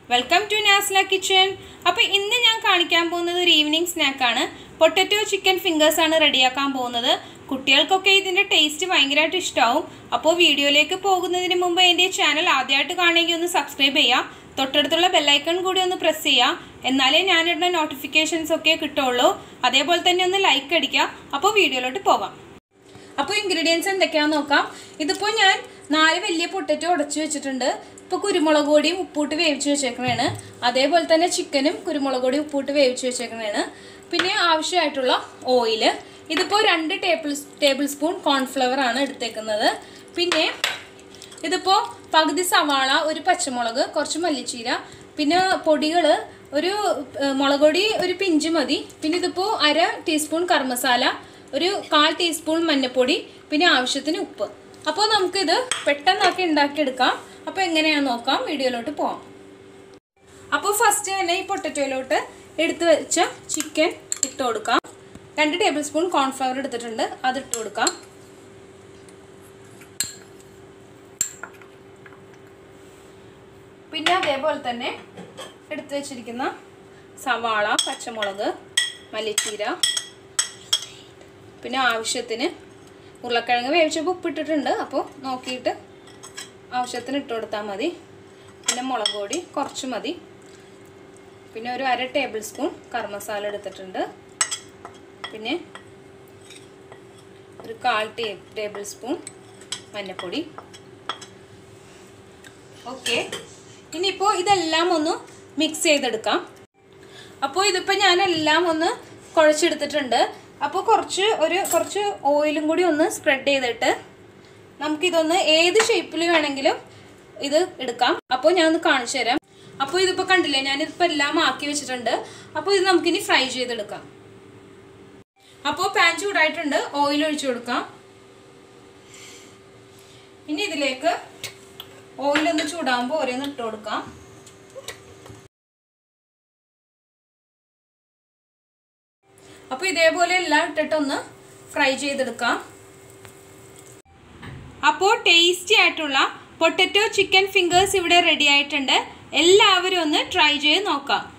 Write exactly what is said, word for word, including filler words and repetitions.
Welcome to Nasla kitchen. അപ്പോൾ ഇന്ന് ഞാൻ കാണിക്കാൻ പോകുന്നത് ഒരു ഈവനിങ് സ്നാക്കാണ്. പൊട്ടറ്റോ ചിക്കൻ ഫിംഗേഴ്സ് ആണ് റെഡിയാക്കാൻ പോകുന്നത്. കുട്ടികൾക്കൊക്കെ ഇതിൻ്റെ ടേസ്റ്റ് ഭയങ്കരമായിട്ട് ഇഷ്ടമാവും. അപ്പോൾ വീഡിയോയിലേക്ക് പോകുന്നതിന് മുമ്പ് എൻ്റെ ചാനൽ ആദ്യമായിട്ട് കാണുമെങ്കിൽ ഒന്ന് സബ്സ്ക്രൈബ് ചെയ്യുക. തൊട്ടടുത്തുള്ള ബെല്ലൈക്കൺ കൂടി ഒന്ന് പ്രസ് ചെയ്യുക. എന്നാലേ ഞാനിടുന്ന നോട്ടിഫിക്കേഷൻസ് ഒക്കെ കിട്ടുള്ളൂ. അതേപോലെ തന്നെ ഒന്ന് ലൈക്ക് അടിക്കുക. അപ്പോൾ വീഡിയോയിലോട്ട് പോകാം. അപ്പോൾ ഇൻഗ്രീഡിയൻസ് എന്തൊക്കെയാണെന്ന് നോക്കാം. ഇതിപ്പോൾ ഞാൻ നാല് വലിയ പൊട്ടറ്റോ ഉടച്ചു വെച്ചിട്ടുണ്ട്. ഇപ്പോൾ കുരുമുളക് പൊടിയും ഉപ്പൂട്ട് വേവിച്ച് വെച്ചേക്കണതാണ്. അതേപോലെ തന്നെ ചിക്കനും കുരുമുളക് പൊടി ഉപ്പൂട്ട് വേവിച്ച് വെച്ചേക്കണതാണ്. പിന്നെ ആവശ്യമായിട്ടുള്ള ഓയില്, ഇതിപ്പോൾ രണ്ട് ടേബിൾ ടേബിൾ സ്പൂൺ കോൺഫ്ലവർ ആണ് എടുത്തേക്കുന്നത്. പിന്നെ ഇതിപ്പോൾ പകുതി സവാള, ഒരു പച്ചമുളക്, കുറച്ച് മല്ലിച്ചീര, പിന്നെ പൊടികൾ ഒരു മുളക് പൊടി ഒരു പിഞ്ച് മതി. പിന്നെ ഇതിപ്പോൾ അര ടീസ്പൂൺ കറി മസാല, ഒരു കാൽ ടീസ്പൂൺ മഞ്ഞൾപ്പൊടി, പിന്നെ ആവശ്യത്തിന് ഉപ്പ്. അപ്പോൾ നമുക്കിത് പെട്ടെന്നൊക്കെ ഉണ്ടാക്കിയെടുക്കാം. അപ്പോൾ എങ്ങനെയാണെന്ന് നോക്കാം, വീഡിയോയിലോട്ട് പോകാം. അപ്പോൾ ഫസ്റ്റ് തന്നെ ഈ പൊട്ടറ്റോയിലോട്ട് എടുത്ത് വെച്ച ചിക്കൻ ഇട്ട് കൊടുക്കാം. രണ്ട് ടേബിൾ സ്പൂൺ കോൺഫ്ലവർ എടുത്തിട്ടുണ്ട്, അതിട്ട് കൊടുക്കാം. പിന്നെ അതേപോലെ തന്നെ എടുത്ത് വെച്ചിരിക്കുന്ന സവാള, പച്ചമുളക്, മല്ലിച്ചീര, പിന്നെ ആവശ്യത്തിന് ഉരുളക്കിഴങ്ങ് വേവിച്ചപ്പോൾ ഉപ്പിട്ടിട്ടുണ്ട്. അപ്പോൾ നോക്കിയിട്ട് ആവശ്യത്തിന് ഇട്ട് കൊടുത്താൽ മതി. പിന്നെ മുളക് പൊടി കുറച്ച് മതി. പിന്നെ ഒരു അര ടേബിൾ സ്പൂൺ കറി മസാല എടുത്തിട്ടുണ്ട്. പിന്നെ ഒരു കാൽ ടേ ടേബിൾ സ്പൂൺ മഞ്ഞൾപ്പൊടി. ഓക്കെ, ഇനിയിപ്പോൾ ഇതെല്ലാം ഒന്ന് മിക്സ് ചെയ്തെടുക്കാം. അപ്പോൾ ഇതിപ്പോൾ ഞാനെല്ലാം ഒന്ന് കുഴച്ചെടുത്തിട്ടുണ്ട്. അപ്പോൾ കുറച്ച് ഒരു കുറച്ച് ഓയിലും കൂടി ഒന്ന് സ്പ്രെഡ് ചെയ്തിട്ട് നമുക്കിതൊന്ന് ഏത് ഷേപ്പിൽ വേണമെങ്കിലും ഇത് എടുക്കാം. അപ്പോൾ ഞാൻ ഒന്ന് കാണിച്ചു തരാം. അപ്പോൾ ഇതിപ്പോൾ കണ്ടില്ലേ, ഞാനിതിപ്പോൾ എല്ലാം ആക്കി വെച്ചിട്ടുണ്ട്. അപ്പോൾ ഇത് നമുക്കിനി ഫ്രൈ ചെയ്തെടുക്കാം. അപ്പോൾ പാൻ ചൂടായിട്ടുണ്ട്, ഓയിൽ ഒഴിച്ചു കൊടുക്കാം. ഇനി ഇതിലേക്ക് ഓയിലൊന്ന് ചൂടാകുമ്പോൾ ഓരോന്ന് ഇട്ട് കൊടുക്കാം. അപ്പോൾ ഇതേപോലെ എല്ലാം ഇട്ടിട്ടൊന്ന് ഫ്രൈ ചെയ്തെടുക്കാം. അപ്പോൾ ടേസ്റ്റി ആയിട്ടുള്ള പൊട്ടറ്റോ ചിക്കൻ ഫിംഗേഴ്സ് ഇവിടെ റെഡി ആയിട്ടുണ്ട്. എല്ലാവരും ഒന്ന് ട്രൈ ചെയ്ത് നോക്കാം.